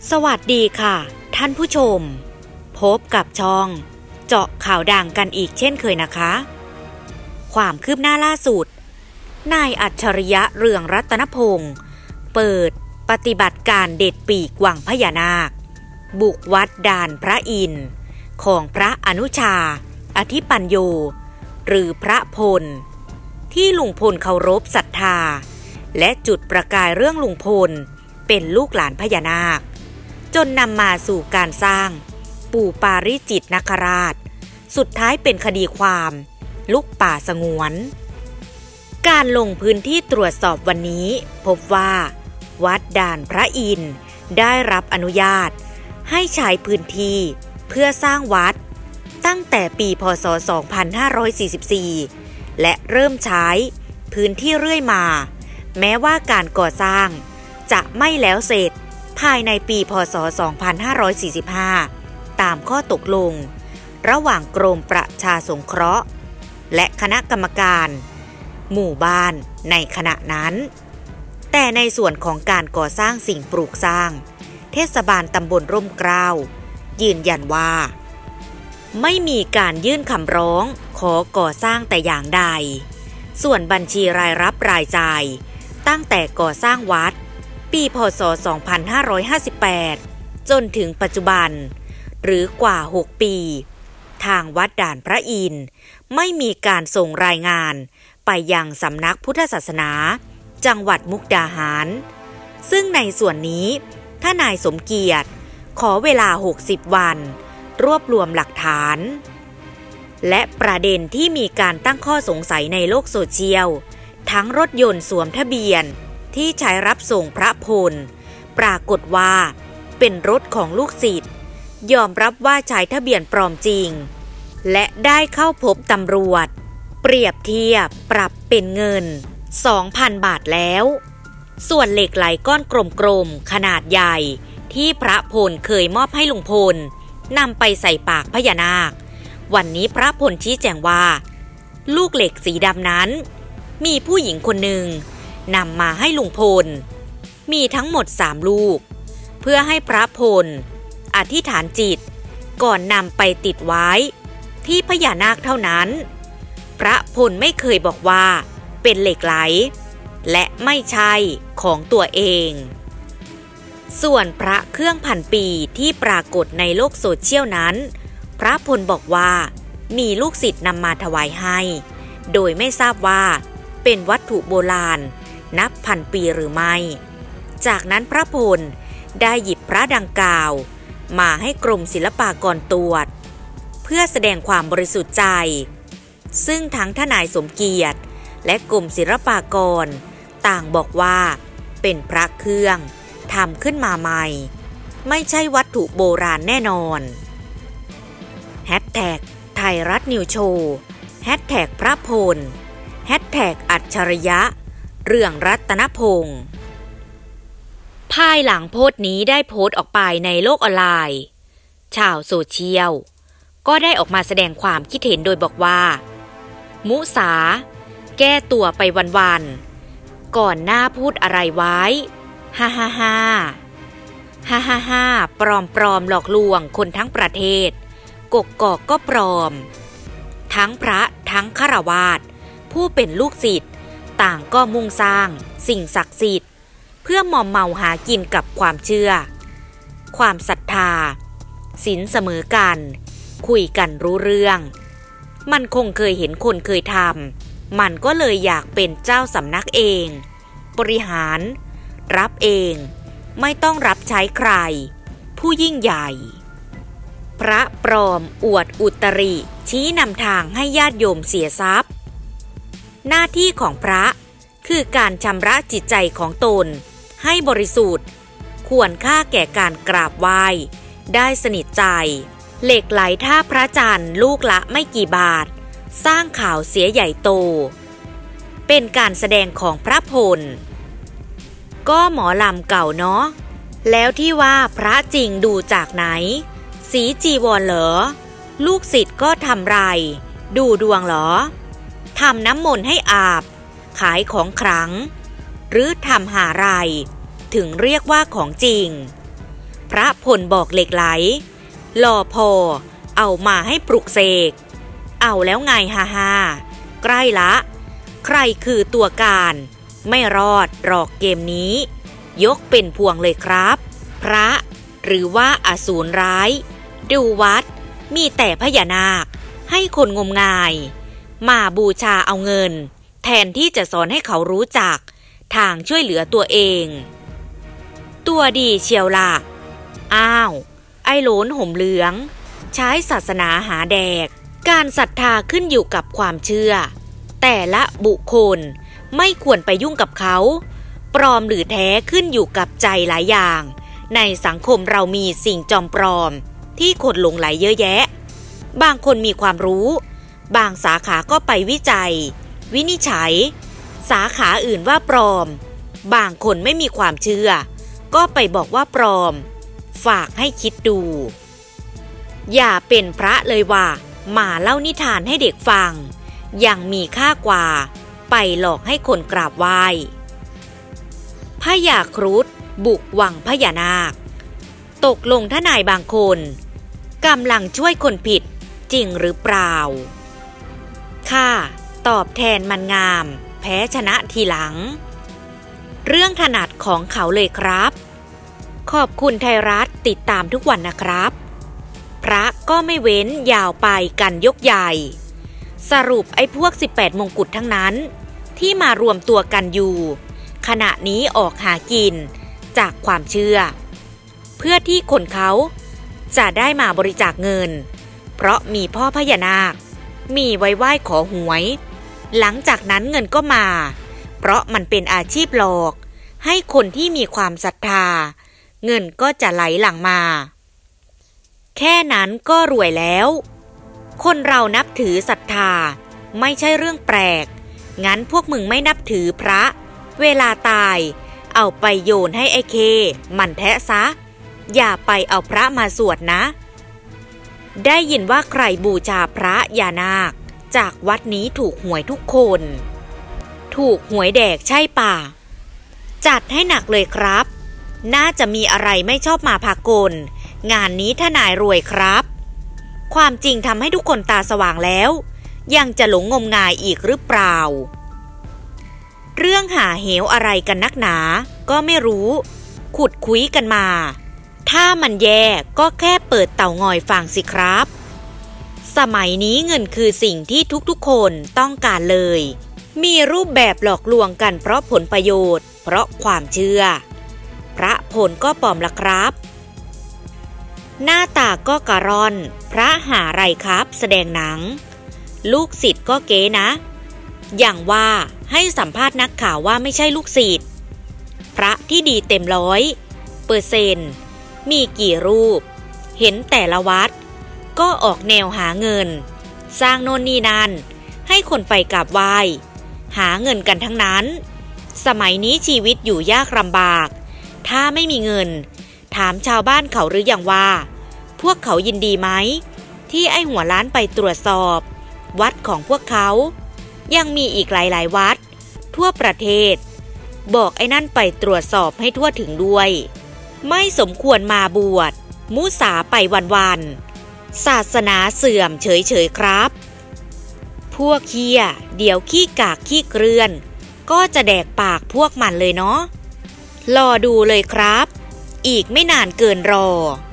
สวัสดีค่ะท่านผู้ชมพบกับช่องเจาะข่าวดังกันอีกเช่นเคยนะคะความคืบหน้าล่าสุดนายอัจฉริยะเรืองรัตนพงศ์เปิดปฏิบัติการเด็ดปีกวังพญานาคบุกวัดด่านพระอินทร์ของพระอนุชาอธิปัญโยหรือพระพลที่ลุงพลเคารพศรัทธาและจุดประกายเรื่องลุงพลเป็นลูกหลานพญานาคจนนำมาสู่การสร้างปู่ปาริจิตนาคราชสุดท้ายเป็นคดีความลุกป่าสงวนการลงพื้นที่ตรวจสอบวันนี้พบว่าวัดด่านพระอินทร์ได้รับอนุญาตให้ใช้พื้นที่เพื่อสร้างวัดตั้งแต่ปีพ.ศ. 2544และเริ่มใช้พื้นที่เรื่อยมาแม้ว่าการก่อสร้างจะไม่แล้วเสร็จภายในปีพ.ศ. 2545ตามข้อตกลงระหว่างกรมประชาสงเคราะห์และคณะกรรมการหมู่บ้านในขณะนั้นแต่ในส่วนของการก่อสร้างสิ่งปลูกสร้างเทศบาลตำบลร่มเกล้ายืนยันว่าไม่มีการยื่นคำร้องขอก่อสร้างแต่อย่างใดส่วนบัญชีรายรับรายจ่ายตั้งแต่ก่อสร้างวัดปีพ.ศ. 2558จนถึงปัจจุบันหรือกว่า6ปีทางวัดด่านพระอินทร์ไม่มีการส่งรายงานไปยังสำนักพุทธศาสนาจังหวัดมุกดาหารซึ่งในส่วนนี้ทนายสมเกียรติขอเวลา60วันรวบรวมหลักฐานและประเด็นที่มีการตั้งข้อสงสัยในโลกโซเชียลทั้งรถยนต์สวมทะเบียนที่ใช้รับส่งพระพลปรากฏว่าเป็นรถของลูกศิษย์ยอมรับว่าใช้ทะเบียนปลอมจริงและได้เข้าพบตำรวจเปรียบเทียบปรับเป็นเงิน 2,000 บาทแล้วส่วนเหล็กไหลก้อนกลมๆขนาดใหญ่ที่พระพลเคยมอบให้ลุงพลนำไปใส่ปากพญานาควันนี้พระพลชี้แจงว่าลูกเหล็กสีดำนั้นมีผู้หญิงคนหนึ่งนำมาให้ลุงพลมีทั้งหมด3ลูกเพื่อให้พระพลอธิษฐานจิตก่อนนำไปติดไว้ที่พญานาคเท่านั้นพระพลไม่เคยบอกว่าเป็นเหล็กไหลและไม่ใช่ของตัวเองส่วนพระเครื่องพันปีที่ปรากฏในโลกโซเชียลนั้นพระพลบอกว่ามีลูกศิษย์นำมาถวายให้โดยไม่ทราบว่าเป็นวัตถุโบราณนับพันปีหรือไม่จากนั้นพระพลได้หยิบพระดังกล่าวมาให้กรมศิลปากรตรวจเพื่อแสดงความบริสุทธิ์ใจซึ่งทั้งทนายสมเกียรติและกรมศิลปากรต่างบอกว่าเป็นพระเครื่องทำขึ้นมาใหม่ไม่ใช่วัตถุโบราณแน่นอนแฮชแท็กไทยรัฐนิวโชว์แฮชแท็กพระพลแฮชแท็กอัจฉริยะเรืองรัตนพงศ์ภายหลังโพสต์นี้ได้โพสต์ออกไปในโลกออนไลน์ชาวโซเชียลก็ได้ออกมาแสดงความคิดเห็นโดยบอกว่ามุสาแก้ตัวไปวันๆก่อนหน้าพูดอะไรไว้ฮ่าฮ่าฮ่าฮ่าฮ่าฮ่าปลอมหลอกลวงคนทั้งประเทศกกอกก็ปลอมทั้งพระทั้งฆราวาสผู้เป็นลูกศิษย์ต่างก็มุ่งสร้างสิ่งศักดิ์สิทธิ์เพื่อมอมเมาหากินกับความเชื่อความศรัทธาศีลเสมอกันคุยกันรู้เรื่องมันคงเคยเห็นคนเคยทำมันก็เลยอยากเป็นเจ้าสำนักเองบริหารรับเองไม่ต้องรับใช้ใครผู้ยิ่งใหญ่พระปลอมอวดอุตริชี้นำทางให้ญาติโยมเสียทรัพย์หน้าที่ของพระคือการชำระจิตใจของตนให้บริสุทธิ์ควรค่าแก่การกราบไหว้ได้สนิทใจเหล็กไหลท่าพระจันทร์ลูกละไม่กี่บาทสร้างข่าวเสียใหญ่โตเป็นการแสดงของพระพลก็หมอลำเก่าเนาะแล้วที่ว่าพระจริงดูจากไหนสีจีวรเหรอลูกศิษย์ก็ทำไรดูดวงเหรอทำน้ำมนต์ให้อาบขายของขลังหรือทำหาไรถึงเรียกว่าของจริงพพระพลบอกเหล็กไหลรอพอเอามาให้ปลุกเสกเอาแล้วไงฮ่าใกล้ละใครคือตัวการไม่รอดหรอกเกมนี้ยกเป็นพวงเลยครับพระหรือว่าอสูรร้ายดูวัดมีแต่พญานาคให้คนงมงายมาบูชาเอาเงินแทนที่จะสอนให้เขารู้จักทางช่วยเหลือตัวเองตัวดีเชียวล่ะอ้าวไอ้โหลนห่มเหลืองใช้ศาสนาหาแดกการศรัทธาขึ้นอยู่กับความเชื่อแต่ละบุคคลไม่ควรไปยุ่งกับเขาปลอมหรือแท้ขึ้นอยู่กับใจหลายอย่างในสังคมเรามีสิ่งจอมปลอมที่คนหลงไหลเยอะแยะบางคนมีความรู้บางสาขาก็ไปวิจัยวินิจฉัยสาขาอื่นว่าปลอมบางคนไม่มีความเชื่อก็ไปบอกว่าปลอมฝากให้คิดดูอย่าเป็นพระเลยว่ามาเล่านิทานให้เด็กฟังยังมีค่ากว่าไปหลอกให้คนกราบไหว้พญาครุฑบุกวังพญานาคตกลงทนายบางคนกำลังช่วยคนผิดจริงหรือเปล่าค่ะตอบแทนมันงามแพ้ชนะทีหลังเรื่องถนัดของเขาเลยครับขอบคุณไทยรัฐติดตามทุกวันนะครับพระก็ไม่เว้นยาวไปกันยกใหญ่สรุปไอ้พวก18มงกุฎทั้งนั้นที่มารวมตัวกันอยู่ขณะนี้ออกหากินจากความเชื่อเพื่อที่คนเขาจะได้มาบริจาคเงินเพราะมีพ่อพญานาคมีไว้ไหว้ขอหวยหลังจากนั้นเงินก็มาเพราะมันเป็นอาชีพหลอกให้คนที่มีความศรัทธาเงินก็จะไหลหลั่งมาแค่นั้นก็รวยแล้วคนเรานับถือศรัทธาไม่ใช่เรื่องแปลกงั้นพวกมึงไม่นับถือพระเวลาตายเอาไปโยนให้ไอ้เคมันแทะซะอย่าไปเอาพระมาสวดนะได้ยินว่าใครบูชาพระยานาคจากวัดนี้ถูกหวยทุกคนถูกหวยแดกใช่ป่ะจัดให้หนักเลยครับน่าจะมีอะไรไม่ชอบมาพากลงานนี้ทนายรวยครับความจริงทำให้ทุกคนตาสว่างแล้วยังจะหลงงมงายอีกหรือเปล่าเรื่องหาเหวอะไรกันนักหนาก็ไม่รู้ขุดคุยกันมาถ้ามันแย่ก็แค่เปิดเต่างอยฟังสิครับสมัยนี้เงินคือสิ่งที่ทุกๆคนต้องการเลยมีรูปแบบหลอกลวงกันเพราะผลประโยชน์เพราะความเชื่อพระผลก็ปลอมละครับหน้าตาก็กระร่อนพระหาไรครับแสดงหนังลูกศิษย์ก็เก๋นะอย่างว่าให้สัมภาษณ์นักข่าวว่าไม่ใช่ลูกศิษย์พระที่ดีเต็ม100%มีกี่รูปเห็นแต่ละวัดก็ออกแนวหาเงินสร้างโน่นนี่นั่นให้คนไปกราบไหว้หาเงินกันทั้งนั้นสมัยนี้ชีวิตอยู่ยากลำบากถ้าไม่มีเงินถามชาวบ้านเขาหรือยังว่าพวกเขายินดีไหมที่ไอ้หัวล้านไปตรวจสอบวัดของพวกเขายังมีอีกหลายๆวัดทั่วประเทศบอกไอ้นั่นไปตรวจสอบให้ทั่วถึงด้วยไม่สมควรมาบวชมุสาไปวันๆศาสนาเสื่อมเฉยๆครับพวกเหี้ยเดี๋ยวขี้กากขี้เกลื่อนก็จะแดกปากพวกมันเลยเนาะรอดูเลยครับอีกไม่นานเกินรอ